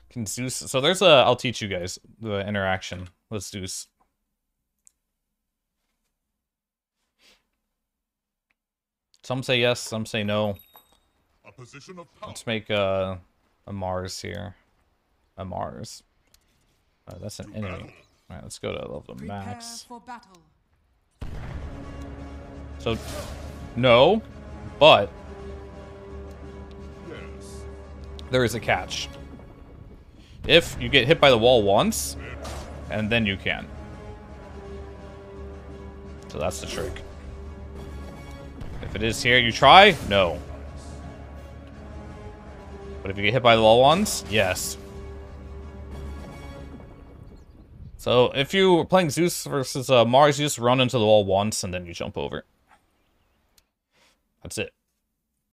Can Zeus... So there's a... I'll teach you guys the interaction with Zeus. Some say yes, some say no. A position of power. Let's make a Mars here. A Mars. That's an enemy. Alright, let's go to level max. So, no, but Yes. there is a catch. If you get hit by the wall once, and then you can. So that's the trick. If it is here, you try? No. But if you get hit by the wall once, yes. So if you were playing Zeus versus Mars, you just run into the wall once and then you jump over. That's it.